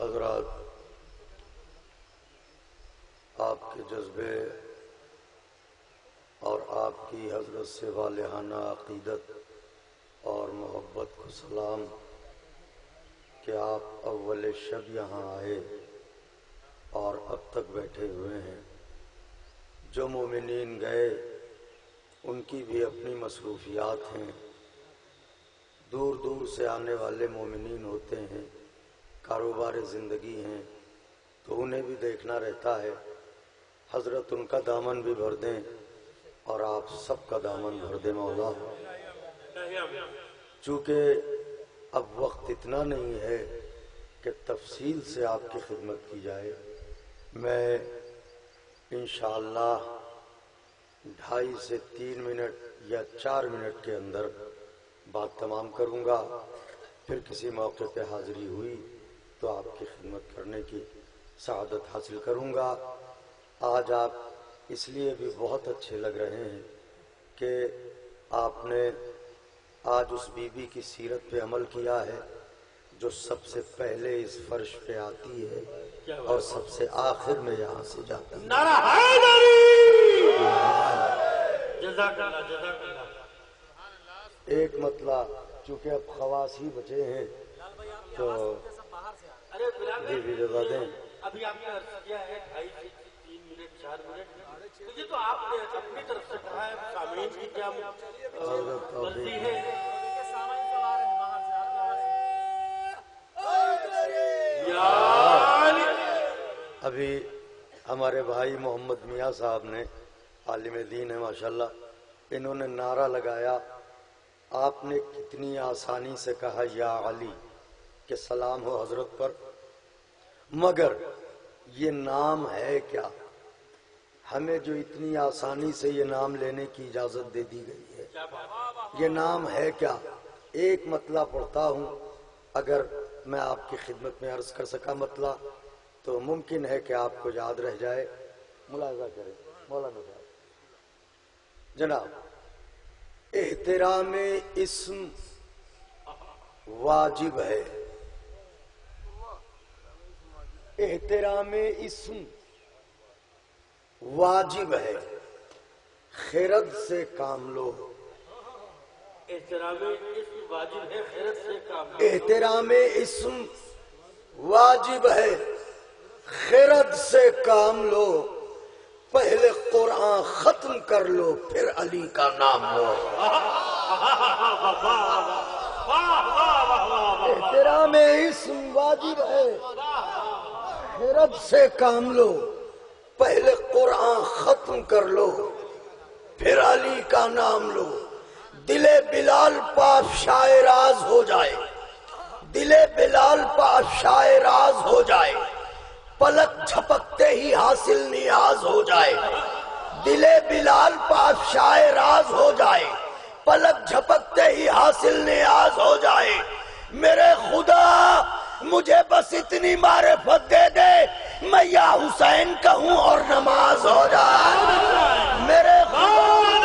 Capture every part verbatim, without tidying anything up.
حضرات، آپ کے جذبے اور آپ کی حضرت سے والہانہ عقیدت اور محبت کو سلام کہ آپ اول شب یہاں آئے اور اب تک بیٹھے ہوئے ہیں۔ جو مومنین گئے ان کی بھی اپنی مصروفیات ہیں، دور دور سے آنے والے مومنین ہوتے ہیں، کاروبار زندگی ہیں، تو انہیں بھی دیکھنا رہتا ہے۔ حضرت ان کا دامن بھی بھر دیں اور آپ سب کا دامن بھر دیں مولا۔ چونکہ اب وقت اتنا نہیں ہے کہ تفصیل سے آپ کی خدمت کی جائے، میں انشاءاللہ ڈھائی سے تین منٹ یا چار منٹ کے اندر بات تمام کروں گا، پھر کسی موقع پہ حاضری ہوئی تو آپ کی خدمت کرنے کی سعادت حاصل کروں گا۔ آج آپ اس لیے بھی بہت اچھے لگ رہے ہیں کہ آپ نے آج اس بی بی کی سیرت پہ عمل کیا ہے جو سب سے پہلے اس فرش پہ آتی ہے اور سب سے آخر میں یہاں سے جاتی ہے۔ نعرہ حیدری! جزاک اللہ، جزاک اللہ۔ ایک مطلب چونکہ اب خواص ہی بچے ہیں تو جی بھی جزا دیں۔ ابھی آپ نے عرض کیا ہے ڈھائی سے تین منٹ چار منٹ، تو یہ تو آپ نے اپنی طرف سے کہا ہے، سامعین کی کیا مرضی ہے؟ ابھی ہمارے بھائی محمد میاں صاحب نے، عالم دین ہے ماشاءاللہ، انہوں نے نعرہ لگایا، آپ نے کتنی آسانی سے کہا یا علی کہ سلام ہو حضرت پر، مگر یہ نام ہے کیا؟ ہمیں جو اتنی آسانی سے یہ نام لینے کی اجازت دے دی گئی ہے، یہ نام ہے کیا؟ ایک مطلع پڑھتا ہوں، اگر میں آپ کی خدمت میں عرض کر سکا مطلع تو ممکن ہے کہ آپ کو یاد رہ جائے۔ ملاحظہ کریں مولانا صاحب جناب، احترام اسم واجب ہے، احترام اسم واجب ہے، خرد سے کام لو۔ احترام اسم واجب ہے، خیرت سے کام لو۔ احترام اسم واجب ہے، خرد سے کام لو، پہلے قرآن ختم کر لو پھر علی کا نام لو۔ احترام اسم واجب ہے، خرد سے کام لو، پہلے قرآن ختم کر لو پھر علی کا نام لو۔ دل بلال پا افشائے راز ہو جائے، دل بلال پا افشائے راز ہو جائے، پلک جھپکتے ہی حاصل نیاز ہو جائے۔ دل بلال پا افشائے راز ہو جائے، پلک جھپکتے ہی حاصل نیاز ہو جائے۔ میرے خدا مجھے بس اتنی معرفت دے دے، میں یا حسین کہوں اور نماز ہو جائے۔ میرے خدا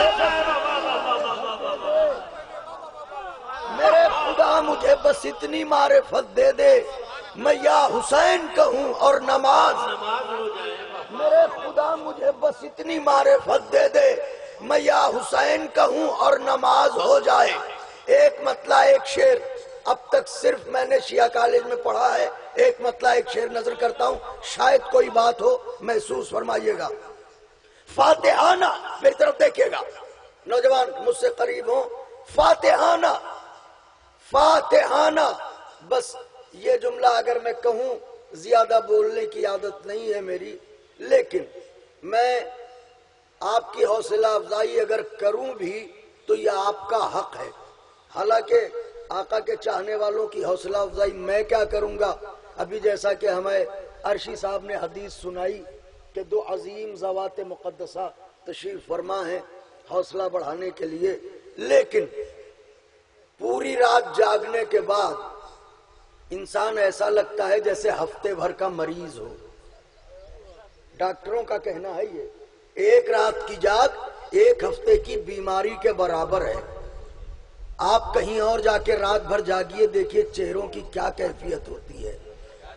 میرے خدا مجھے بس اتنی معرفت دے دے، میں یا حسین کہوں اور نماز۔ میرے خدا مجھے بس اتنی معرفت دے دے، میں یا حسین کہوں اور نماز ہو جائے۔ ایک مطلع ایک شعر اب تک صرف میں نے شیعہ کالج میں پڑھا ہے، ایک مطلع ایک شعر نظر کرتا ہوں، شاید کوئی بات ہو محسوس فرمائیے گا۔ فاتحانہ، میری طرف دیکھیے گا نوجوان مجھ سے قریب ہوں، فاتحانہ فاتحانہ، بس یہ جملہ اگر میں کہوں، زیادہ بولنے کی عادت نہیں ہے میری، لیکن میں آپ کی حوصلہ افزائی اگر کروں بھی تو یہ آپ کا حق ہے۔ حالانکہ آقا کے چاہنے والوں کی حوصلہ افزائی میں کیا کروں گا؟ ابھی جیسا کہ ہمیں عرشی صاحب نے حدیث سنائی کہ دو عظیم ذوات مقدسہ تشریف فرما ہیں حوصلہ بڑھانے کے لیے، لیکن پوری رات جاگنے کے بعد انسان ایسا لگتا ہے جیسے ہفتے بھر کا مریض ہو۔ ڈاکٹروں کا کہنا ہے یہ ایک رات کی جاگ ایک ہفتے کی بیماری کے برابر ہے۔ آپ کہیں اور جا کے رات بھر جاگیے، دیکھیے چہروں کی کیا کیفیت ہوتی ہے۔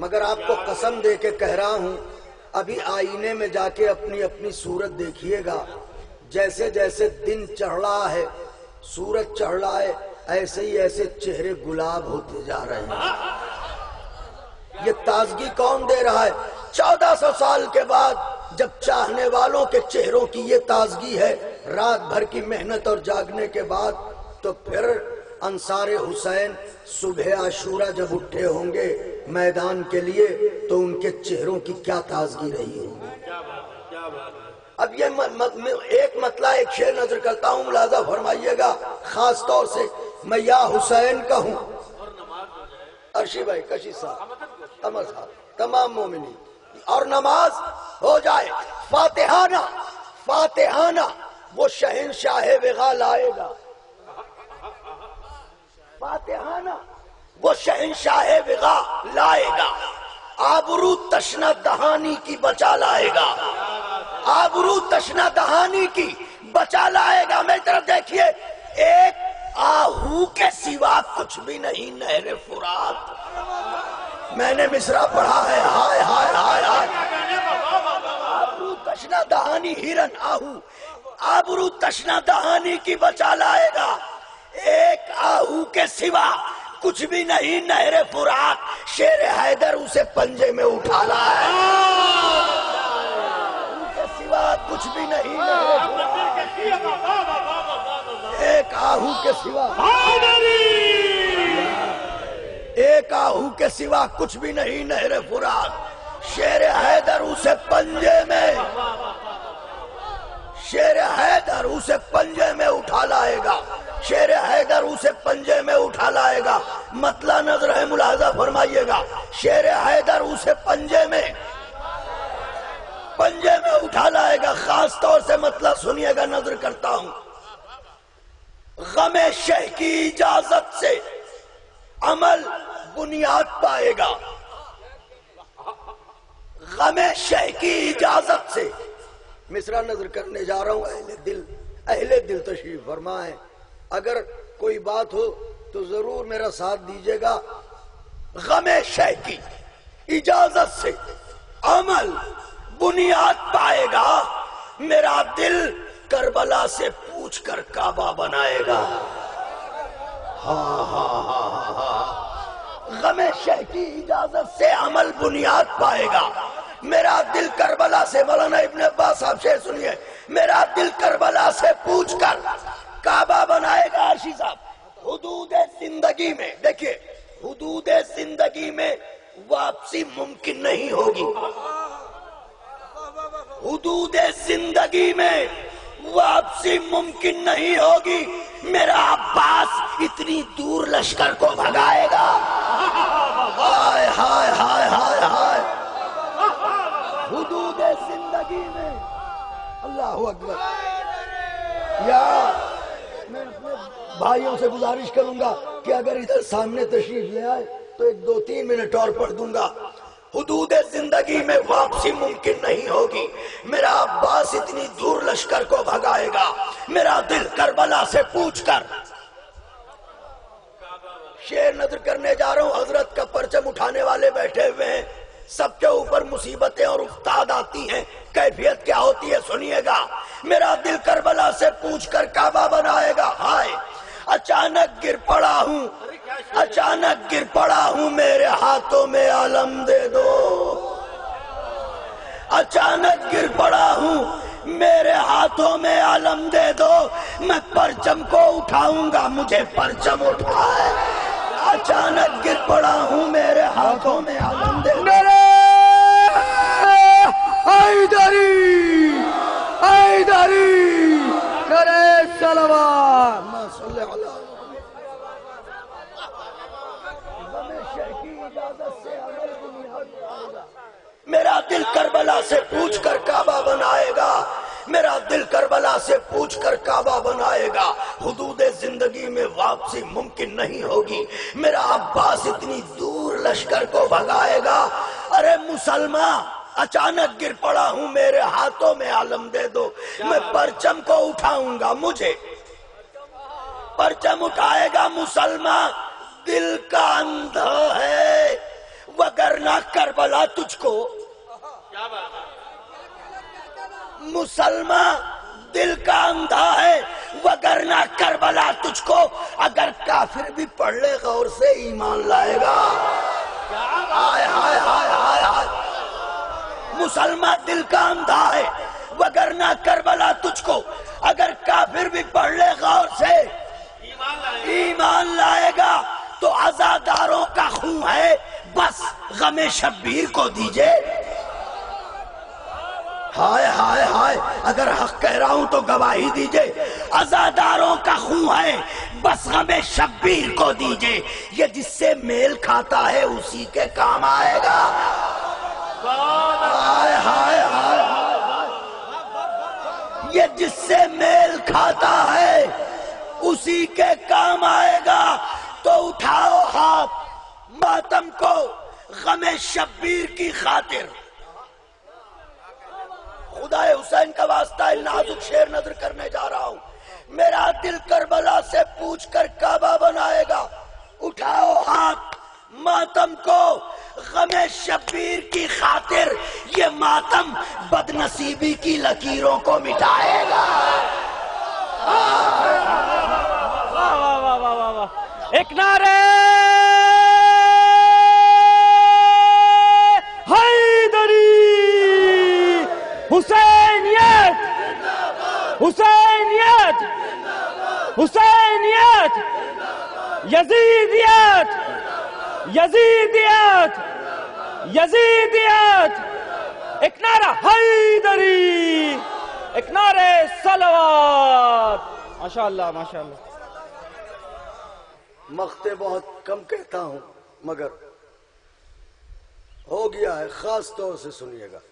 مگر آپ کو قسم دے کے کہہ رہا ہوں ابھی آئینے میں جا کے اپنی اپنی صورت دیکھیے گا، جیسے جیسے دن چڑھ رہا ہے، سورج چڑھ رہا ہے، ایسے ہی ایسے چہرے گلاب ہوتے جا رہے ہیں۔ یہ تازگی کون دے رہا ہے؟ چودہ سو سال کے بعد جب چاہنے والوں کے چہروں کی یہ تازگی ہے، رات بھر کی محنت اور جاگنے کے بعد، تو پھر انصار حسین صبح عاشورہ جب اٹھے ہوں گے میدان کے لیے تو ان کے چہروں کی کیا تازگی رہی ہوگی۔ اب یہ ایک مطلع ایک شعر نظر کرتا ہوں، ملاحظہ فرمائیے گا، خاص طور سے میں یا حسین کا ہوں، ارشی بھائی، کشی صاحب، تمر صاحب، تمام مومنین، اور نماز ہو جائے، فاتحانہ فاتحانہ وہ شہنشاہ وغا لائے گا، فاتحانہ وہ شہنشاہ وغا لائے گا، آبرو تشنہ دہانی کی بچا لائے گا، آبرو تشنہ دہانی کی بچا لائے گا۔ میری طرف دیکھیے، ایک آہو کے سوا کچھ بھی نہیں نہر فرات۔ میں نے مصرع پڑھا ہے، ہائے ہائے ہائے ہائے، آبرو تشنہ دہانی ہرن آہو، آبرو تشنہ دہانی کی بچا لائے گا، ایک آہو کے سوا کچھ بھی نہیں نہر فرات، شیر حیدر اسے پنجے میں اٹھا لائے، اسے سوا کچھ بھی نہیں نہر فرات، ایک آہو کے سوا، ایک آہو کے سوا کچھ بھی نہیں نہر فرات، شیر حیدر اسے پنجے میں، شیر حیدر اسے پنجے میں اٹھا لائے گا، شیر حیدر اسے پنجے میں اٹھا لائے گا۔ مطلع نظر ہے، ملاحظہ فرمائیے گا، شیر حیدر اسے پنجے میں پنجے میں اٹھا لائے گا۔ خاص طور سے مطلع سنیے گا، نظر کرتا ہوں، غم شہ کی اجازت سے عمل بنیاد پائے گا، غم شہ کی اجازت سے، مصرع نظر کرنے جا رہا ہوں، اہل دل اہل دل تشریف فرمائیں، اگر کوئی بات ہو تو ضرور میرا ساتھ دیجیے گا۔ غم شہ کی اجازت سے عمل بنیاد پائے گا، میرا دل کربلا سے پوچھ کر کعبہ بنائے گا۔ ہاں ہاں ہاں ہاں، غم شہ کی اجازت سے عمل بنیاد پائے گا، میرا دل کربلا سے، مولانا ابن عباس صاحب شعر سنیے، میرا دل کربلا سے پوچھ کر کعبہ بنائے گا۔ عرشی صاحب، حدود زندگی میں دیکھیے، حدود زندگی میں واپسی ممکن نہیں ہوگی، حدود زندگی میں واپسی ممکن نہیں ہوگی، میرا عباس اتنی دور لشکر کو بھگائے گا۔ ہائے ہائے ہائے ہائے ہائے، حدود زندگی میں، اللہ اکبر۔ یا میں اپنے بھائیوں سے گزارش کروں گا کہ اگر ادھر سامنے تشریف لے آئے تو ایک دو تین منٹ اور پڑھ دوں گا۔ حدود زندگی میں واپسی ممکن نہیں ہوگی، میرا عباس اتنی دور لشکر کو بھگائے گا، میرا دل کربلا سے پوچھ کر۔ شعر نظر کرنے جا رہا ہوں، حضرت کا پرچم اٹھانے والے بیٹھے ہوئے ہیں، سب کے اوپر مصیبتیں اور افتاد آتی ہیں، کیفیت کیا ہوتی ہے سنیے گا۔ میرا دل کربلا سے پوچھ کر کعبہ بنائے گا، ہائے اچانک گر پڑا ہوں، اچانک گر پڑا ہوں، میرے ہاتھوں میں عالم دے دو، اچانک گر پڑا ہوں، میرے ہاتھوں میں عالم دے دو، میں پرچم کو اٹھاؤں گا، مجھے پرچم اٹھائے، اچانک گر پڑا ہوں، میرے ہاتھوں میں عالم دے دو۔ حیدری حیدری کرے صلوات، میرا دل کربلا سے پوچھ کر کعبہ بنائے گا، میرا دل کربلا سے پوچھ کر کعبہ بنائے گا، حدود زندگی میں واپسی ممکن نہیں ہوگی، میرا عباس اتنی دور لشکر کو بھگائے گا۔ ارے مسلمان، اچانک گر پڑا ہوں، میرے ہاتھوں میں عالم دے دو، میں پرچم کو اٹھاؤں گا، مجھے پرچم اٹھائے گا مسلمان، دل کا اندھا ہے وگرنہ کربلا تجھ کو، کیا بات ہے؟ مسلمان دل کا اندھا ہے وگرنہ کربلا تجھ کو، اگر کافر بھی پڑھ لے غور سے ایمان لائے گا۔ ہائے ہائے ہائے ہائے ہائے، مسلمان دل کا اندھا ہے وگرنہ کربلا تجھ کو، اگر کافر بھی پڑھ لے غور سے ایمان لائے گا۔ تو عزاداروں کا خون ہے بس غم شبیر کو دیجئے۔ ہائے ہائے ہائے، اگر حق کہہ رہا ہوں تو گواہی دیجئے۔ عزاداروں کا خون ہے بس غم شبیر کو دیجئے، یہ جس سے میل کھاتا ہے اسی کے کام آئے گا۔ ہائے ہائے ہائے، یہ جس سے میل کھاتا ہے اسی کے کام آئے گا۔ تو اٹھاؤ ہاتھ ماتم کو غم شبیر کی خاطر۔ خدا حسین کا واسطہ نازک شعر نظر کرنے جا رہا ہوں۔ میرا دل کربلا سے پوچھ کر کعبہ بنائے گا۔ اٹھاؤ ہاتھ ماتم کو غم شبیر کی خاطر، یہ ماتم بد نصیبی کی لکیروں کو مٹائے گا۔ ایک نعرے حیدری، حسینیت، حسینیت، حسینیت، یزیدیت، یزیدیت، یزیدیت۔ ایک نعرہ حیدری، ایک نعرہ صلوات۔ ماشاءاللہ ماشاءاللہ۔ مقتے بہت کم کہتا ہوں مگر ہو گیا ہے، خاص طور سے سنیے گا۔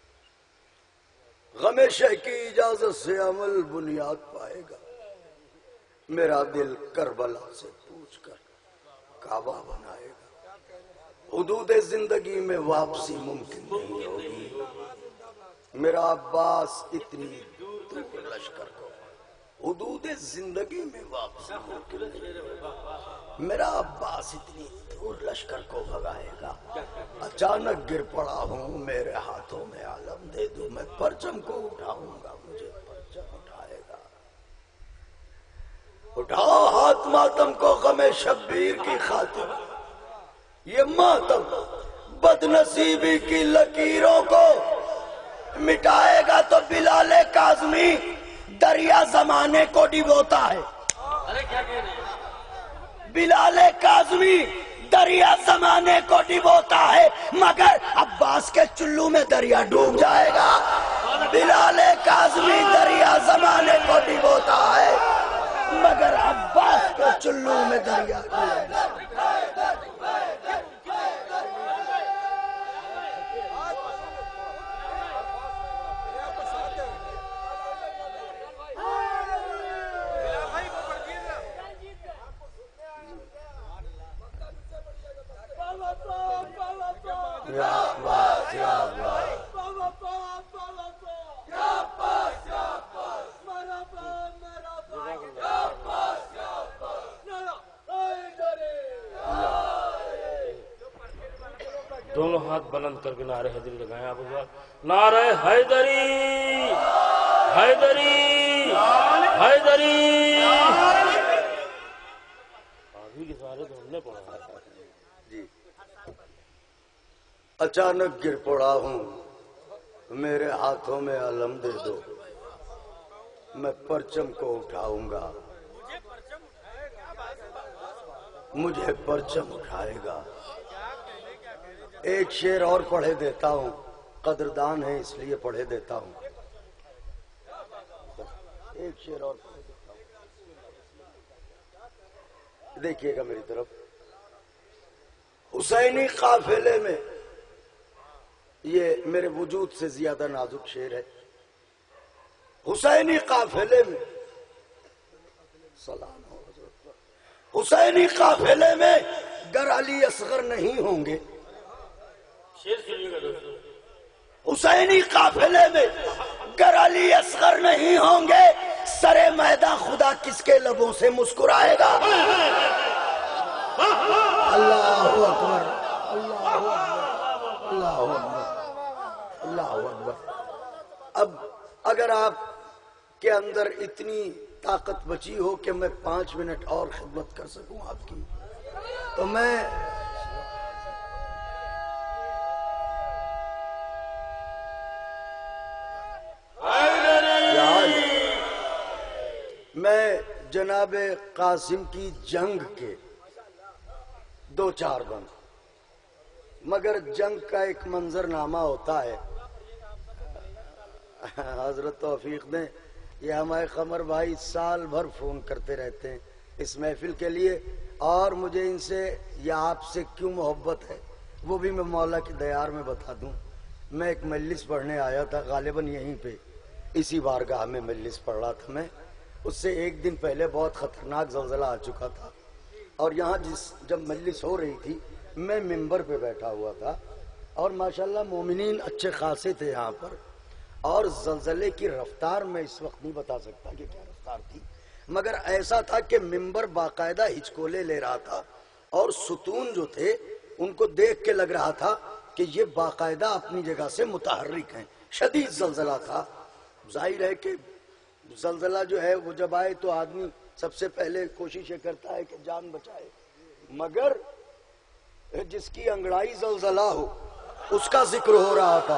غم شہ کی اجازت سے عمل بنیاد پائے گا، میرا دل کربلا سے پوچھ کر کعبہ بنائے گا۔ حدود زندگی میں واپسی ممکن نہیں ہوگی، میرا عباس اتنی دور لشکر کو، حدود زندگی میں واپسی ممکن نہیں ہوگی، میرا عباس اتنی دور لشکر کو بھگائے گا۔ اچانک گر پڑا ہوں میرے ہاتھوں میں عالم دے دو، میں پرچم کو اٹھاؤں گا مجھے پرچم اٹھائے گا۔ اٹھاؤ ہاتھ ماتم کو غم شبیر کی خاطر، یہ ماتم بد نصیبی کی لکیروں کو مٹائے گا۔ تو بلال کاظمی دریا زمانے کو ڈبوتا ہے، بلال کاظمی دریا زمانے کو ڈبوتا ہے، مگر عباس کے چلو میں دریا ڈوب جائے گا۔ بلال کاظمی دریا زمانے کو ڈبوتا ہے مگر عباس کے چلو میں دریا ڈوب جائے گا۔ دونوں ہاتھ بلند کر کے نعرہ حیدری لگائیں آپ بار، نعرہ حیدری، حیدری، حیدری۔ ابھی کے سارے تو ہم نے پڑھا جی۔ اچانک گر پڑا ہوں میرے ہاتھوں میں علم دے دو، میں پرچم کو اٹھاؤں گا، مجھے پرچم اٹھائے گا۔ ایک شعر اور پڑھے دیتا ہوں، قدردان ہے اس لیے پڑھے دیتا ہوں، ایک شعر اور پڑھے دیتا ہوں، دیکھیے گا میری طرف۔ حسینی قافلے میں، یہ میرے وجود سے زیادہ نازک شعر ہے۔ حسینی قافلے میں، سلام ہو حضرت پر، حسینی قافلے میں گر علی اصغر نہیں ہوں گے، حسینی قافلے میں گر علی اصغر نہیں ہوں گے، سرے میدان خدا کس کے لبوں سے مسکرائے گا؟ اللہ اکبر، اللہ اکبر۔ اللہ اکبر اللہ اکبر. اب اگر آپ کے اندر اتنی طاقت بچی ہو کہ میں پانچ منٹ اور خدمت کر سکوں آپ کی، تو میں میں جناب قاسم کی جنگ کے دو چار بند، مگر جنگ کا ایک منظر نامہ ہوتا ہے. حضرت توفیق نے، یہ ہمارے قمر بھائی سال بھر فون کرتے رہتے ہیں اس محفل کے لیے، اور مجھے ان سے یا آپ سے کیوں محبت ہے وہ بھی میں مولا کی دیار میں بتا دوں. میں ایک مجلس پڑھنے آیا تھا، غالباً یہیں پہ اسی بارگاہ میں مجلس پڑھ رہا تھا میں. اس سے ایک دن پہلے بہت خطرناک زلزلہ آ چکا تھا، اور یہاں جس جب مجلس ہو رہی تھی میں ممبر پہ بیٹھا ہوا تھا، اور ماشاءاللہ مومنین اچھے خاصے تھے یہاں پر، اور زلزلے کی رفتار میں اس وقت نہیں بتا سکتا کہ کیا رفتار تھی، مگر ایسا تھا کہ ممبر باقاعدہ ہچکولے لے رہا تھا، اور ستون جو تھے ان کو دیکھ کے لگ رہا تھا کہ یہ باقاعدہ اپنی جگہ سے متحرک ہیں. شدید زلزلہ تھا. ظاہر ہے کہ زلزلہ جو ہے وہ جب آئے تو آدمی سب سے پہلے کوشش یہ کرتا ہے کہ جان بچائے، مگر جس کی انگڑائی زلزلہ ہو اس کا ذکر ہو رہا تھا.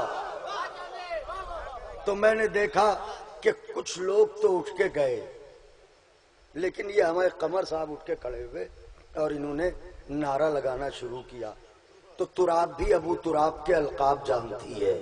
تو میں نے دیکھا کہ کچھ لوگ تو اٹھ کے گئے، لیکن یہ ہمارے قمر صاحب اٹھ کے کھڑے ہوئے اور انہوں نے نعرہ لگانا شروع کیا. تو تراب بھی ابو تراب کے القاب جانتی ہے،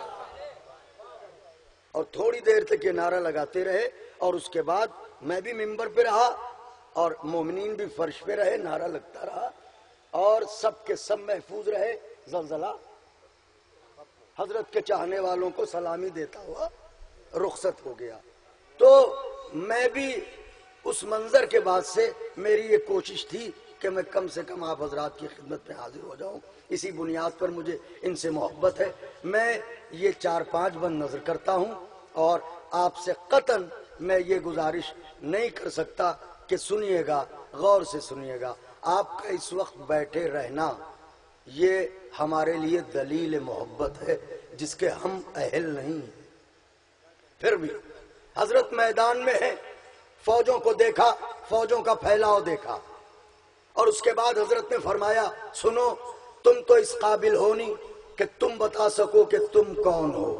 اور تھوڑی دیر تک یہ نعرہ لگاتے رہے، اور اس کے بعد میں بھی ممبر پہ رہا اور مومنین بھی فرش پہ رہے، نعرہ لگتا رہا، اور سب کے سب محفوظ رہے. زلزلہ حضرت کے چاہنے والوں کو سلامی دیتا ہوا رخصت ہو گیا. تو میں بھی اس منظر کے بعد سے میری یہ کوشش تھی کہ میں کم سے کم آپ حضرات کی خدمت میں حاضر ہو جاؤں. اسی بنیاد پر مجھے ان سے محبت ہے. میں یہ چار پانچ بند نظر کرتا ہوں، اور آپ سے قطعاً میں یہ گزارش نہیں کر سکتا کہ سنیے گا، غور سے سنیے گا. آپ کا اس وقت بیٹھے رہنا یہ ہمارے لیے دلیل محبت ہے جس کے ہم اہل نہیں. پھر بھی حضرت میدان میں ہیں، فوجوں کو دیکھا، فوجوں کا پھیلاؤ دیکھا، اور اس کے بعد حضرت نے فرمایا سنو، تم تو اس قابل ہو نہیں کہ تم بتا سکو کہ تم کون ہو.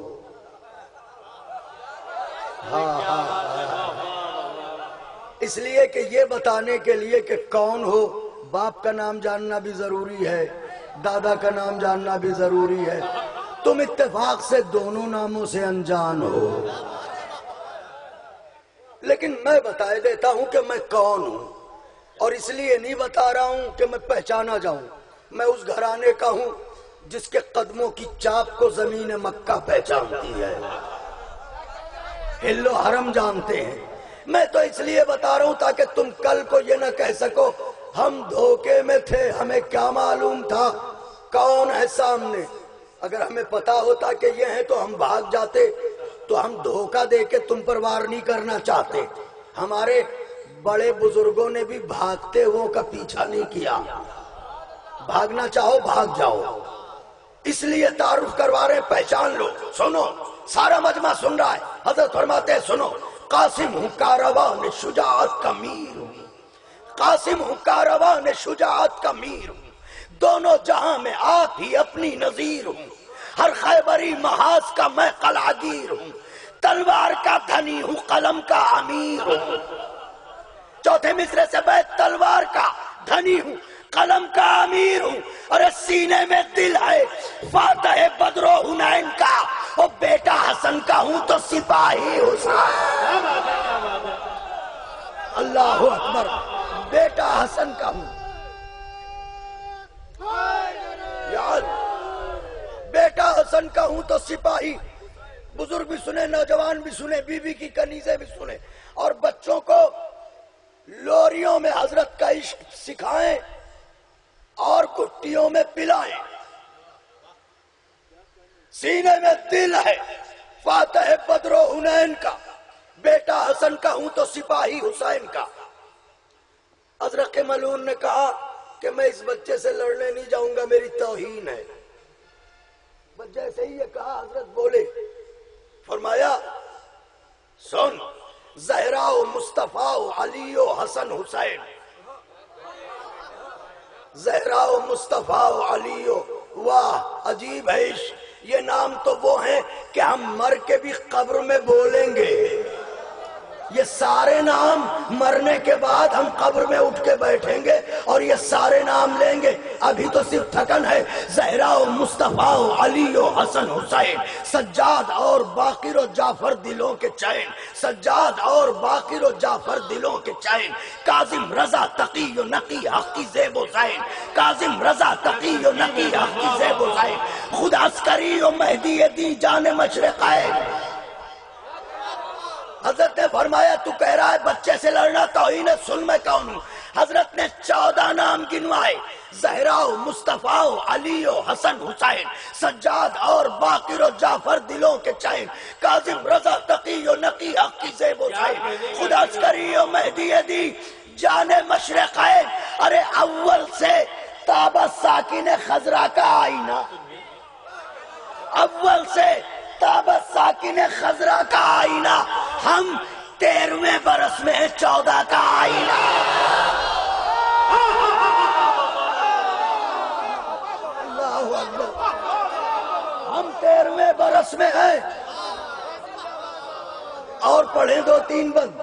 ہاں ہاں اس لیے کہ یہ بتانے کے لیے کہ کون ہو، باپ کا نام جاننا بھی ضروری ہے، دادا کا نام جاننا بھی ضروری ہے. تم اتفاق سے دونوں ناموں سے انجان ہو، لیکن میں بتا دیتا ہوں کہ میں کون ہوں، اور اس لیے نہیں بتا رہا ہوں کہ میں پہچانا جاؤں. میں اس گھرانے کا ہوں جس کے قدموں کی چاپ کو زمین مکہ پہچانتی ہے، ہل و حرم جانتے ہیں. میں تو اس لیے بتا رہا ہوں تاکہ تم کل کو یہ نہ کہہ سکو ہم دھوکے میں تھے، ہمیں کیا معلوم تھا کون ہے سامنے. اگر ہمیں پتا ہوتا کہ یہ ہیں تو ہم بھاگ جاتے، تو ہم دھوکہ دے کے تم پر وار نہیں کرنا چاہتے. ہمارے بڑے بزرگوں نے بھی بھاگتے ہوئے کا پیچھا نہیں کیا. بھاگنا چاہو بھاگ جاؤ، اس لیے تعارف کروا رہے، پہچان لو. سنو، سارا مجمع سن رہا ہے. حضرت فرماتے ہیں سنو، قاسم ہوں کاروان شجاعت کا میر ہوں، قاسم ہوں کاروان شجاعت کا میر ہوں، دونوں جہاں میں آپ ہی اپنی نظیر ہوں، ہر خیبری محاذ کا میں قلعگیر ہوں، تلوار کا دھنی ہوں قلم کا امیر ہوں. چوتھے مصرے سے بیت تلوار کا دھنی ہوں قلم کا امیر ہوں، اور سینے میں دل ہے فاتح بدر و حنین کا، اور بیٹا حسن کا ہوں تو سپاہی حسین. اللہ اکبر، بیٹا حسن کا ہوں، یاد بیٹا حسن کا ہوں تو سپاہی. بزرگ بھی سنے، نوجوان بھی سنے، بی بی کی کنیزیں بھی سنے، اور بچوں کو لوریوں میں حضرت کا عشق سکھائیں اور کٹیوں میں پلائیں. سینے میں دل ہے فاتح بدر و حنین کا، بیٹا حسن کا ہوں تو سپاہی حسین کا. حضرت ملعون نے کہا کہ میں اس بچے سے لڑنے نہیں جاؤں گا، میری توہین ہے. بس جیسے ہی یہ کہا حضرت بولے، فرمایا سن، زہرا و مصطفیٰ و علی و حسن حسین، زہرا و مصطفیٰ و علی و، واہ عجیب ہے عشق، یہ نام تو وہ ہیں کہ ہم مر کے بھی قبر میں بولیں گے، یہ سارے نام مرنے کے بعد ہم قبر میں اٹھ کے بیٹھیں گے اور یہ سارے نام لیں گے، ابھی تو صرف تھکن ہے۔ زہرا و مصطفیٰ و علی و حسن حسین، سجاد اور باقر و جعفر دلوں کے چین، سجاد اور باقر و جعفر دلوں کے چین، کاظم رضا تقی و نقی حق کی زیب و زین، کاظم رضا تقی و نقی حق کی زیب و زین، خود عسکری و مہدی دی جان مشرقین۔ حضرت نے فرمایا تو کہہ رہا ہے بچے سے لڑنا توہین ہے، سن میں کون ہوں۔ حضرت نے چودہ نام گنوائے، زہرا و مصطفیٰ و علی و حسن حسین، سجاد اور باقر و جعفر دلوں کے چین، کاظم رضا تقی و نقی حق کی زیب و زین، خود عسکری و مہدی دی جان مشرقین۔ ارے اول سے تابہ ساکن خضرا کا آئینہ، اول سے تابہ ساکن خضرا کا آئینہ، ہم تیرہویں برس میں ہیں چودہ کا آئینہ۔ اللہ اکبر، ہم تیرہویں برس میں ہیں، اور پڑھیں دو تین بند،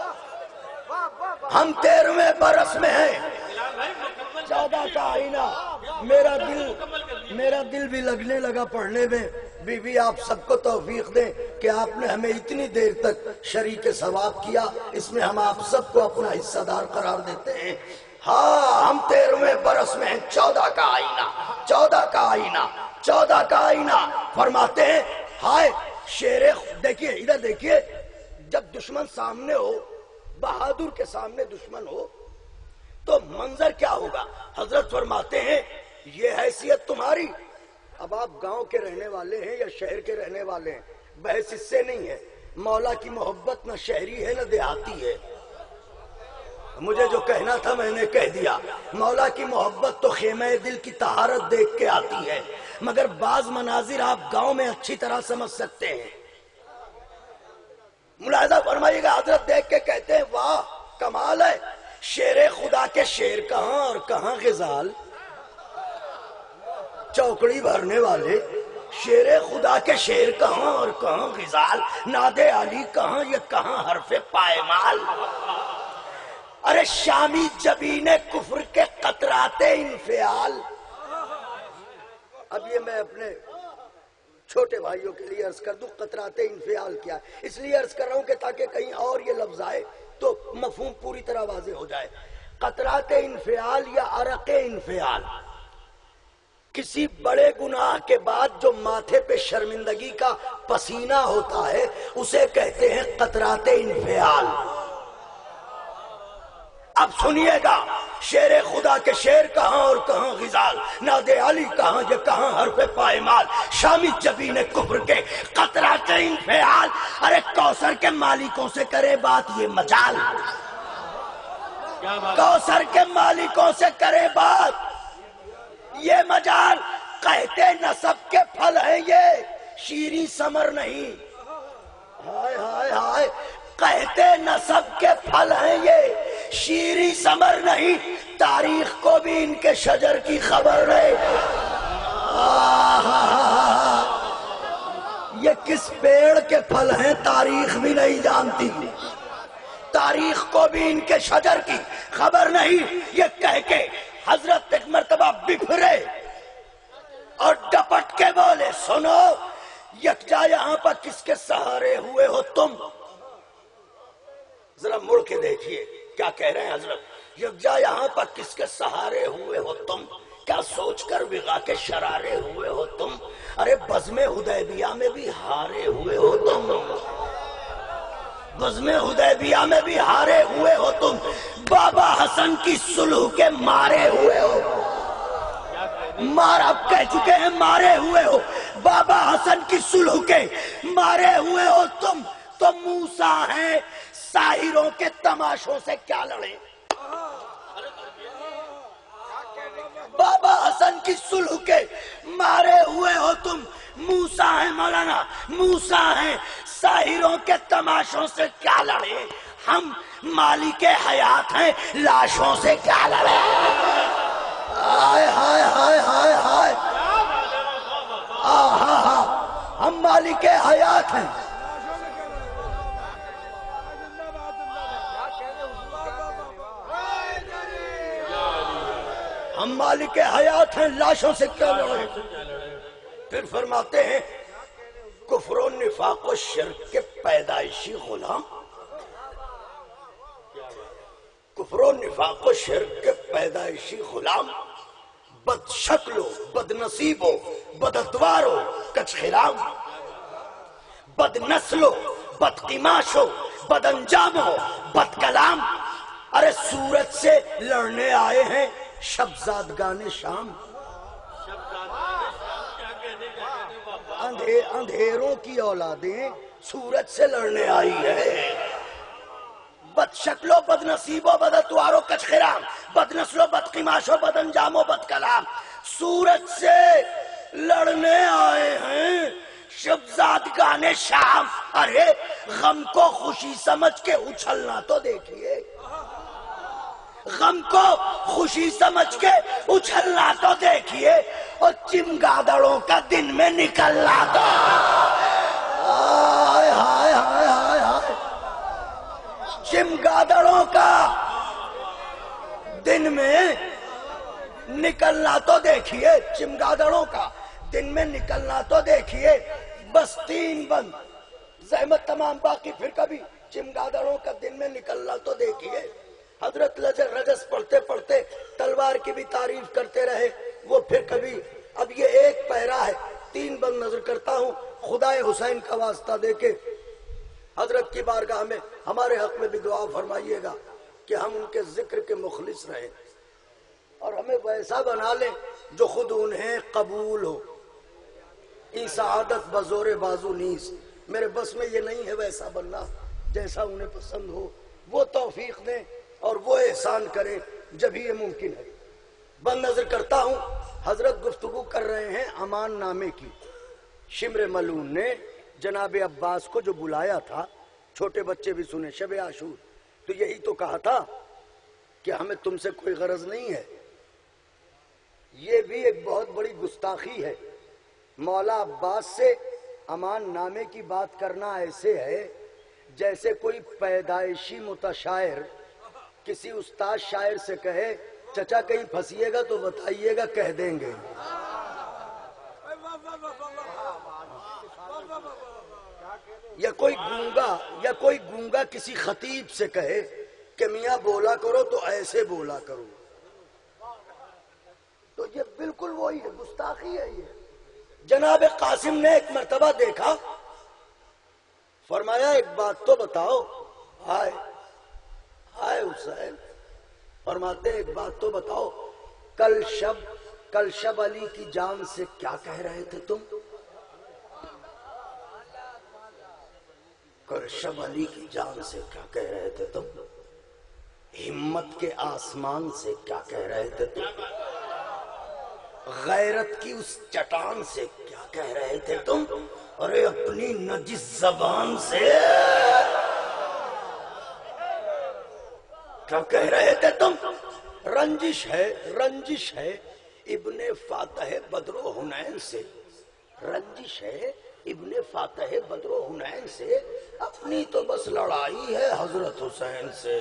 ہم تیرہویں برس میں ہیں چودہ کا آئینہ۔ میرا دل میرا دل بھی لگنے لگا پڑھنے میں۔ بی بی آپ سب کو توفیق دیں کہ آپ نے ہمیں اتنی دیر تک شریک ثواب کیا، اس میں ہم آپ سب کو اپنا حصہ دار قرار دیتے ہیں۔ ہاں ہم تیرہویں برس میں ہیں چودہ کا آئینہ، چودہ کا آئینہ، چودہ کا آئینہ۔ فرماتے ہیں ہائے شیر، دیکھیے ادھر دیکھیے، جب دشمن سامنے ہو، بہادر کے سامنے دشمن ہو تو منظر کیا ہوگا؟ حضرت فرماتے ہیں یہ حیثیت تمہاری، اب آپ گاؤں کے رہنے والے ہیں یا شہر کے رہنے والے ہیں، بحث اس سے نہیں ہے۔ مولا کی محبت نہ شہری ہے نہ دیہاتی ہے، مجھے جو کہنا تھا میں نے کہہ دیا۔ مولا کی محبت تو خیمہ دل کی طہارت دیکھ کے آتی ہے، مگر بعض مناظر آپ گاؤں میں اچھی طرح سمجھ سکتے ہیں۔ ملاحظہ فرمائیے گا، حضرت دیکھ کے کہتے ہیں واہ کمال ہے، شیر خدا کے شیر کہاں اور کہاں غزال، چوکڑی بھرنے والے شیر خدا کے شیر کہاں اور کہاں غزال، ناد علی کہاں یہ کہاں حرف پائمال۔ ارے شامی جبین کفر کے قطرات انفعال۔ اب یہ میں اپنے چھوٹے بھائیوں کے لیے عرض کر دوں قطرات انفعال کیا ہے، اس لیے عرض کر رہا ہوں کہ تاکہ کہیں اور یہ لفظ آئے تو مفہوم پوری طرح واضح ہو جائے۔ قطرات انفعال یا عرق انفعال، کسی بڑے گناہ کے بعد جو ماتھے پہ شرمندگی کا پسینہ ہوتا ہے اسے کہتے ہیں قطرات انفعال۔ اب سنیے گا، شیر خدا کے شیر کہاں اور کہاں غزال، ناد علی کہاں یہ کہاں حرف پائمال، شامی جبین کفر کے قطرات انفعال۔ ارے کوثر کے مالکوں سے کرے بات یہ مجال، کوثر کے مالکوں سے کرے بات یہ مجال، کہتے نسب کے پھل ہیں یہ شیریں ثمر نہیں، ہائے ہائے ہائے، کہتے نسب کے پھل ہیں یہ شیریں ثمر نہیں، تاریخ کو بھی ان کے شجر کی خبر نہیں۔ یہ کس پیڑ کے پھل ہیں تاریخ بھی نہیں جانتی، تاریخ کو بھی ان کے شجر کی خبر نہیں۔ یہ کہہ کے حضرت ایک مرتبہ بکھرے اور ڈپٹ کے بولے سنو یکجا یہاں پر کس کے سہارے ہوئے ہو تم؟ ذرا مڑ کے دیکھیے کیا کہہ رہے ہیں حضرت، یکجا یہاں پر کس کے سہارے ہوئے ہو تم، کیا سوچ کر بغا کے شرارے ہوئے ہو تم، ارے بزم حدیبیہ میں بھی ہارے ہوئے ہو تم، بزم حدیبیہ میں بھی ہارے ہوئے ہو تم، بابا حسن کی صلح کے مارے ہوئے ہو، مار اب کہہ چکے ہیں مارے ہوئے ہو، بابا حسن کی صلح کے مارے ہوئے ہو تم، تو موسیٰ ہیں ساحروں کے تماشوں سے کیا لڑیں، بابا حسن کی صلح کے مارے ہوئے ہو تم، عیسیٰ ہیں مولانا، موسیٰ ہیں، ساحروں کے تماشوں سے کیا لڑے، ہم مالک حیات ہیں، لاشوں سے کیا لڑے۔ ہائے ہائے ہائے ہائے ہائے، ہاں ہاں ہم مالک حیات ہیں۔ ہم مالک حیات ہیں، لاشوں سے کیا لڑے۔ پھر فرماتے ہیں کفر و نفاق و شرک کے پیدائشی غلام، کفر و نفاق و شرک کے پیدائشی غلام، بد شکل ہو، بد نصیب ہو، بد اتوار ہو، کچھ خرام، بد نسل ہو، بد قماش ہو، بد انجام ہو، بد کلام، ارے سورج سے لڑنے آئے ہیں شبزادگان شام، اندھیروں کی اولادیں سورج سے لڑنے آئی ہے۔ بد شکل و بد نصیب و بد اتوار و کچھ خرام، بد نسل و بد قماش و بد انجام و بد کلام، سورج سے لڑنے آئے ہیں شبزادگان شام۔ ارے غم کو خوشی سمجھ کے اچھلنا تو دیکھیے، غم کو خوشی سمجھ کے اچھلنا تو دیکھیے، اور چمگادڑوں کا دن میں نکلنا تو ہائے ہائے ہائے ہائے ہائے، چمگادڑوں کا دن میں نکلنا تو دیکھیے، چمگادڑوں کا دن میں نکلنا تو دیکھیے، بس تین بند زحمت تمام باقی پھر کبھی چمگادڑوں کا دن میں نکلنا تو دیکھیے۔ حضرت رجس پڑھتے پڑھتے تلوار کی بھی تعریف کرتے رہے، وہ پھر کبھی، اب یہ ایک پیرا ہے، تین بند نظر کرتا ہوں، خدائے حسین کا واسطہ دے کے حضرت کی بارگاہ میں ہمارے حق میں بھی دعا فرمائیے گا کہ ہم ان کے ذکر کے مخلص رہیں اور ہمیں ویسا بنا لیں جو خود انہیں قبول ہو۔ ای سعادت بزور بازو نیس، میرے بس میں یہ نہیں ہے ویسا بننا جیسا انہیں پسند ہو، وہ توفیق دیں اور وہ احسان کریں جب ہی یہ ممکن ہے۔ بند نظر کرتا ہوں، حضرت گفتگو کر رہے ہیں امان نامے کی۔ شمر ملعون نے جناب عباس کو جو بلایا تھا، چھوٹے بچے بھی سنے، شب عاشور، تو یہی تو کہا تھا کہ ہمیں تم سے کوئی غرض نہیں ہے۔ یہ بھی ایک بہت بڑی گستاخی ہے، مولا عباس سے امان نامے کی بات کرنا ایسے ہے جیسے کوئی پیدائشی متشاعر کسی استاد شاعر سے کہے چچا کہیں پھنسیے گا تو بتائیے گا، کہہ دیں گے۔ یا کوئی گونگا یا کوئی گونگا کسی خطیب سے کہے کہ میاں بولا کرو تو ایسے بولا کرو، تو یہ بالکل وہی ہے، گستاخی ہے یہ۔ جناب قاسم نے ایک مرتبہ دیکھا، فرمایا ایک بات تو بتاؤ، ہائے ہائے حسین، فرماتے ایک بات تو بتاؤ، کل شب کل شب علی کی جان سے کیا کہہ رہے تھے تم؟ کل شب علی کی جان سے کیا کہہ رہے تھے تم؟ ہمت کے آسمان سے کیا کہہ رہے تھے تم؟ غیرت کی اس چٹان سے کیا کہہ رہے تھے تم؟ ارے اپنی نجس زبان سے کیا کہہ رہے تھے تم؟ رنجش ہے رنجش ہے ابن فاتح بدر و حنین سے، رنجش ہے ابن فاتح بدر و حنین سے، اپنی تو بس لڑائی ہے حضرت حسین سے۔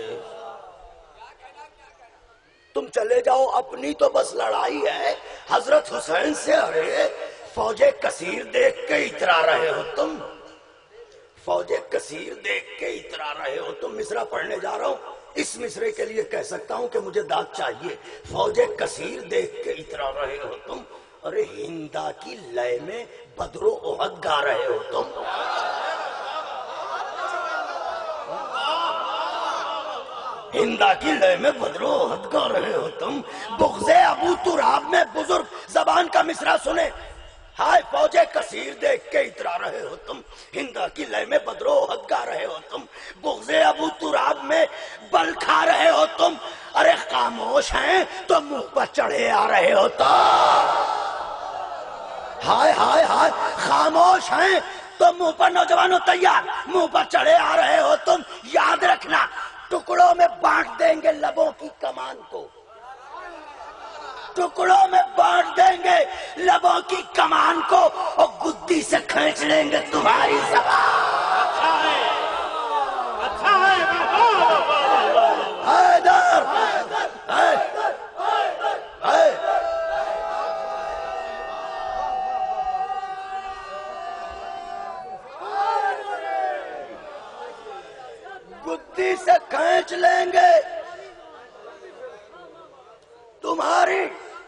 تم چلے جاؤ، اپنی تو بس لڑائی ہے حضرت حسین سے۔ ارے فوج کثیر دیکھ کے اترا رہے ہو تم، فوج کثیر دیکھ کے اترا رہے ہو تم۔ مصرع پڑھنے جا رہا ہوں، اس مصرے کے لیے کہہ سکتا ہوں کہ مجھے داد چاہیے۔ فوج کثیر دیکھ کے اترا رہے ہو تم، ارے ہندا کی لے میں بدر و احد گا رہے ہو تم۔ ہندا کی لے میں بدر و احد گا رہے ہو تم۔ بغض ابو تراب میں بزرگ زبان کا مصرع سنے، ہائے فوج کثیر دیکھ کے اترا رہے ہو تم۔ ہندا کی لے میں بدر و احد گا رہے ہو تم، بغض ابو تراب میں بل کھا رہے ہو تم۔ ارے خاموش ہیں تو منہ پر چڑھے آ رہے ہو تم۔ ہائے ہائے ہائے خاموش ہیں تو منہ پر نوجوانوں تیار، منہ پر چڑھے آ رہے ہو تم، یاد رکھنا ٹکڑوں میں بانٹ دیں گے لبوں کی کمان کو، ٹکڑوں میں بانٹ دیں گے لبوں کی کمان کو، اور گدی سے کھینچ لیں گے تمہاری زبان۔ حیدر گدی سے کھینچ لیں گے تمہاری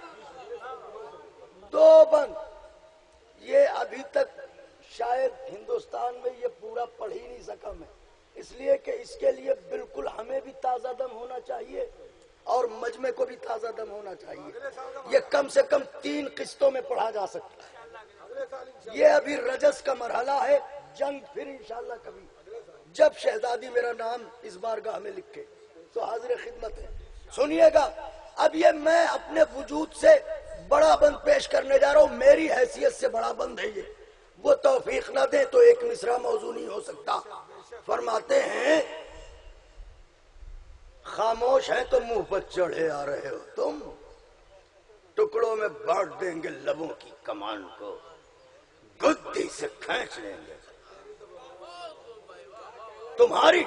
دو بند۔ یہ ابھی تک شاید ہندوستان میں یہ پورا پڑھ ہی نہیں سکا میں، اس لیے کہ اس کے لیے بالکل ہمیں بھی تازہ دم ہونا چاہیے اور مجمع کو بھی تازہ دم ہونا چاہیے۔ یہ کم سے کم تین قسطوں میں پڑھا جا سکتا ہے۔ یہ ابھی رجس کا مرحلہ ہے، جنگ پھر انشاءاللہ کبھی جب شہزادی میرا نام اس بارگاہ میں لکھے تو حاضر خدمت ہے۔ سنیے گا، اب یہ میں اپنے وجود سے بڑا بند پیش کرنے جا رہا ہوں، میری حیثیت سے بڑا بند ہے یہ، وہ توفیق نہ دے تو ایک مصرع موضوع نہیں ہو سکتا۔ فرماتے ہیں خاموش ہیں تو منہ پر چڑھے آ رہے ہو تم، ٹکڑوں میں بانٹ دیں گے لبوں کی کمان کو، گدی سے کھینچ لیں گے تمہاری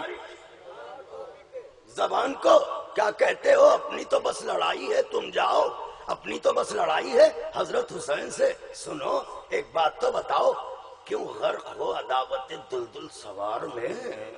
زبان کو۔ کیا کہتے ہو؟ اپنی تو بس لڑائی ہے، تم جاؤ، اپنی تو بس لڑائی ہے حضرت حسین سے۔ سنو ایک بات تو بتاؤ، کیوں غرق ہو عداوت دلدل سوار میں؟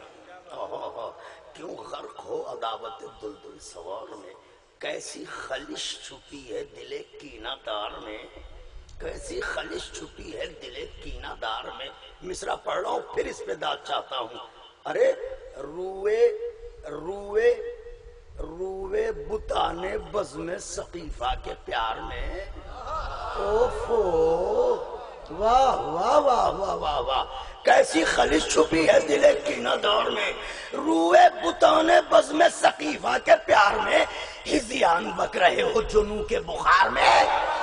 کیوں غرق ہو عداوت دلدل سوار میں؟ کیسی خلش چھپی ہے دل کینہ دار میں، کیسی خلش چھپی ہے دل کینہ دار میں۔ مصرع پڑھ رہا ہوں پھر اس پہ داد چاہتا ہوں۔ ارے روئے روئے روئے بتانے بزم سقیفہ کے پیار میں، اوفو واہ واہ واہ واہ واہ واہ، کیسی خلش چھپی ہے دل کینہ دار میں، روئے بتانے بزم سقیفہ کے پیار میں، ہزیان بک رہے ہو جنوں کے بخار میں۔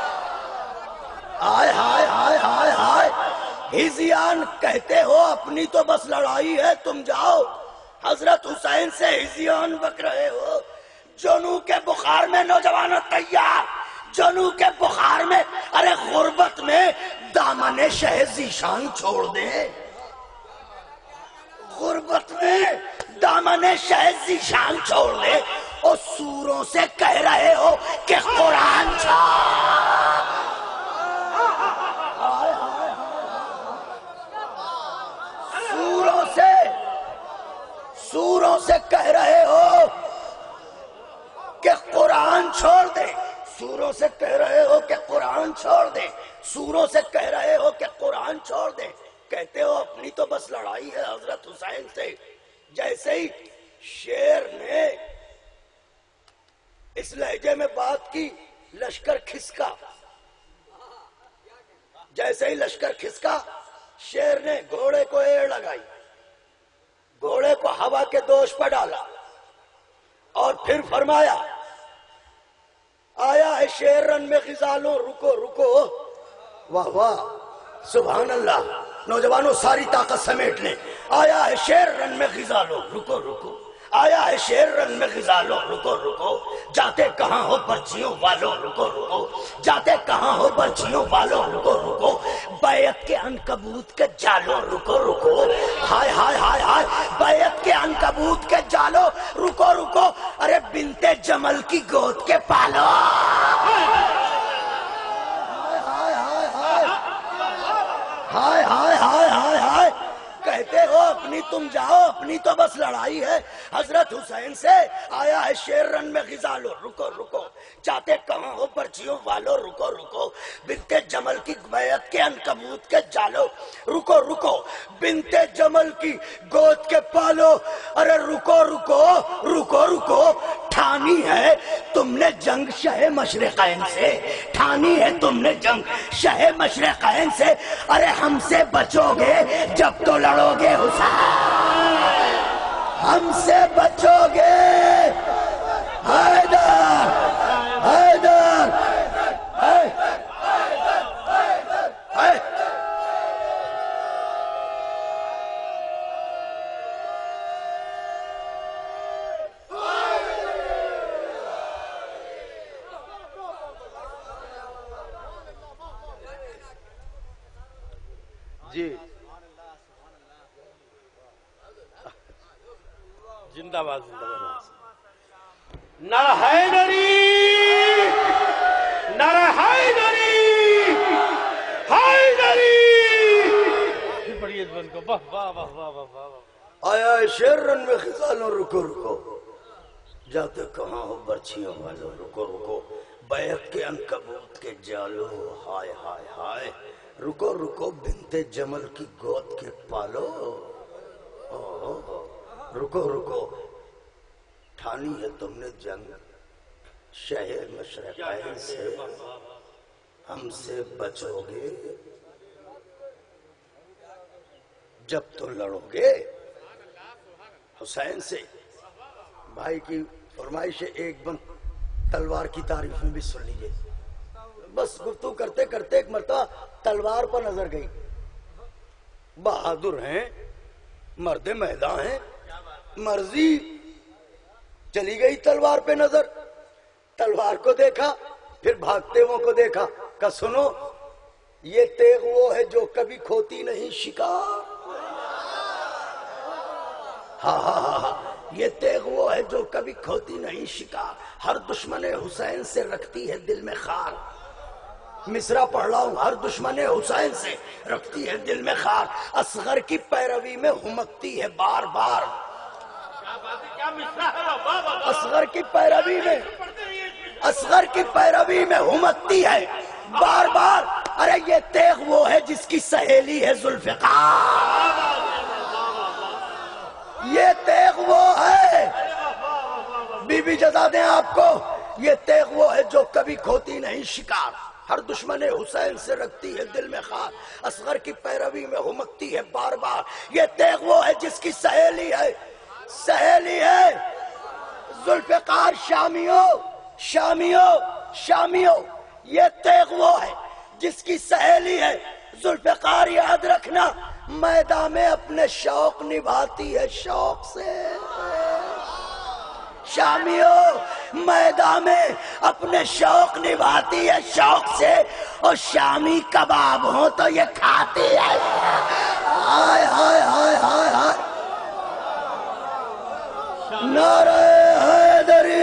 ہائے ہائے ہائے ہائے ہائے، ہزیان کہتے ہو اپنی تو بس لڑائی ہے، تم جاؤ، حضرت حسین سے ہزیان بک رہے ہو جنوں کے بخار میں۔ نوجوانوں تیار، جنوں کے بخار میں، ارے غربت میں دامن شہ ذیشان چھوڑ دیں، غربت میں دامن شہ ذیشان چھوڑ دیں، اور سوروں سے کہہ رہے ہو کہ قرآن چھوڑ۔ سوروں سے سوروں سے کہہ رہے ہو کہ قرآن چھوڑ دے، سوروں سے کہہ رہے ہو کہ قرآن چھوڑ دے، سوروں سے کہہ رہے ہو کہ قرآن چھوڑ دے، کہتے ہو اپنی تو بس لڑائی ہے حضرت حسین سے۔ جیسے ہی شیر نے اس لہجے میں بات کی، لشکر کھسکا، جیسے ہی لشکر کھسکا شیر نے گھوڑے کو ایڑ لگائی، گھوڑے کو ہوا کے دوش پر ڈالا اور پھر فرمایا آیا ہے شیر رن میں غزالوں، رکو رکو، واہ واہ سبحان اللہ۔ نوجوانوں ساری طاقت سمیٹ لیں، آیا ہے شیر رن میں غزالوں، رکو رکو، آیا ہے شیر رن میں غزالوں، رکو رکو، جاتے کہاں ہو برچیوں والوں، رکو رکو، جاتے کہاں ہو برچیوں والوں، رکو رکو، بیعت کے عنکبوت کے جالوں، رکو رکو، ہائے ہائے ہائے ہائے، بیعت کے عنکبوت کے جالوں، رکو رکو، ارے بنت جمل کی گود کے پالو۔ ہائے ہائے ہائے ہائے ہائے، کہتے ہو اپنی تم جاؤ، اپنی تو بس لڑائی ہے حضرت حسین سے۔ آیا ہے شیر رن میں غزالو، رکو رکو، جاتے کہاں ہو برچیوں والو، رکو رکو، بنت جمل کی بیعت کے عنکبوت کے جالو، رکو رکو، بنت جمل کی گود کے پالو، ارے رکو رکو رکو رکو، ٹھانی ہے تم نے جنگ شہ مشرقین سے، ٹھانی ہے تم نے جنگ شہ مشرقین سے، ارے ہم سے بچو گے جب تو لڑو گے حسین، ہم سے بچو گے حیدر حیدر جی زندہ باد زندہ باد نعرہ حیدری نعرہ حیدری حیدری پڑھیے اس بند کو واہ واہ واہ واہ واہ واہ آیا شیر رن میں خزانوں رکو رکو جاتے کہاں ہو برچھیوں والوں رکو رکو بیعت کے عنکبوت کے جالو ہائے ہائے ہائے رکو رکو بنت جمل کی گود کے پالو رکو رکو ٹھانی ہے تم نے جنگ شہر مشرقین سے ہم سے بچو گے جب تو لڑو گے حسین سے بھائی کی فرمائش ایک بند تلوار کی تعریف میں بھی سن لیجئے بس گفتگو کرتے کرتے ایک مرتبہ تلوار پر نظر گئی بہادر ہیں مرد میدان ہیں مرضی چلی گئی تلوار پہ نظر تلوار کو دیکھا پھر بھاگتے وہ کو دیکھا کہ سنو یہ تیغ وہ ہے جو کبھی کھوتی نہیں شکار ہاں ہاں ہاں ہاں یہ تیغ وہ ہے جو کبھی کھوتی نہیں شکار ہر دشمن حسین سے رکھتی ہے دل میں خار مصرع پڑھ رہا ہوں ہر دشمن حسین سے رکھتی ہے دل میں خار اصغر کی پیروی میں ہمکتی ہے بار بار اصغر کی پیروی میں اصغر کی پیروی میں ہمکتی ہے بار بار ارے یہ تیغ وہ ہے جس کی سہیلی ہے ذوالفقار یہ تیغ وہ ہے بی بی جزا دیں آپ کو یہ تیغ وہ ہے جو کبھی کھوتی نہیں شکار ہر دشمن حسین سے رکھتی ہے دل میں خار اصغر کی پیروی میں ہمکتی ہے بار بار یہ تیغ وہ ہے جس کی سہیلی ہے سہیلی ہے ذوالفقار شامیوں شامیوں شامیوں یہ تیغ وہ ہے جس کی سہیلی ہے ذوالفقار یاد رکھنا میدان میں اپنے شوق نبھاتی ہے شوق سے شامیوں میدان میں اپنے شوق نبھاتی ہے شوق سے اور شامی کباب ہوں تو یہ کھاتی ہے ہائے ہائے ہائے ہائے ہائے نعرہ حیدری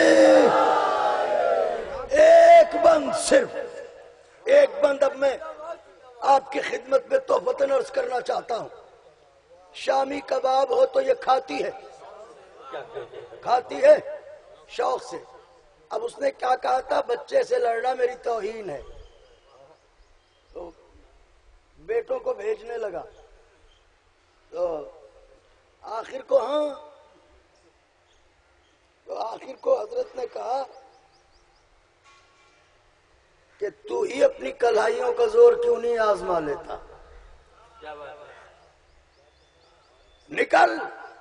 ایک بند صرف ایک بند اب میں آپ کی خدمت میں تحفتاً عرض کرنا چاہتا ہوں شامی کباب ہو تو یہ کھاتی ہے کھاتی ہے شوق سے اب اس نے کیا کہا تھا بچے سے لڑنا میری توہین ہے تو بیٹوں کو بھیجنے لگا تو آخر کو ہاں تو آخر کو حضرت نے کہا کہ تو ہی اپنی کلہائیوں کا زور کیوں نہیں آزما لیتا نکل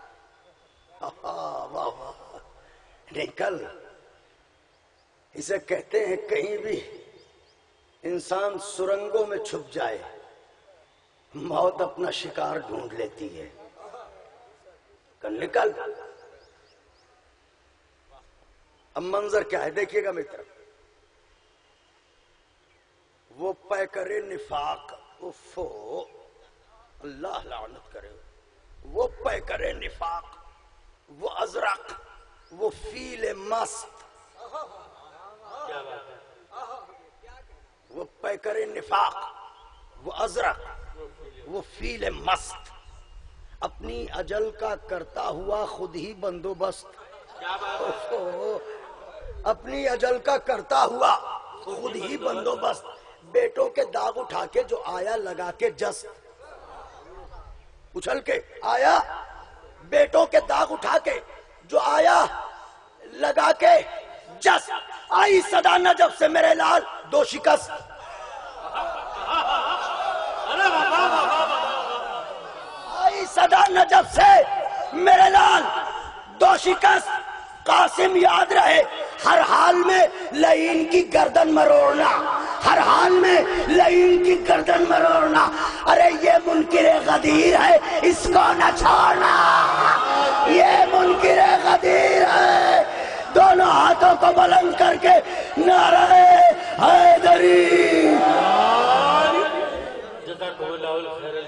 واہ واہ نکل اسے کہتے ہیں کہیں بھی انسان سرنگوں میں چھپ جائے موت اپنا شکار ڈھونڈ لیتی ہے کہ نکل اب منظر کیا ہے دیکھیے گا میری طرف وہ پیکر نفاق افو اللہ لعنت کرے وہ پیکر نفاق وہ ازرق وہ فیل مست وہ پیکر نفاق وہ ازرق وہ فیل مست اپنی اجل کا کرتا ہوا خود ہی بندوبست اپنی اجل کا کرتا ہوا خود ہی بندوبست بیٹوں کے داغ اٹھا کے جو آیا لگا کے جس اچھل کے آیا بیٹوں کے داغ اٹھا کے جو آیا لگا کے جس آئی صدا نجف سے میرے لال دو شکست آئی صدا نجف سے میرے لال دو شکست قاسم یاد رہے ہر حال میں لعین کی گردن مروڑنا ہر حال میں لعین کی گردن مروڑنا ارے یہ منکر غدیر ہے اس کو نہ چھوڑنا یہ منکر غدیر ہے دونوں ہاتھوں کو بلند کر کے نعرہ حیدری جزاک اللہ خیر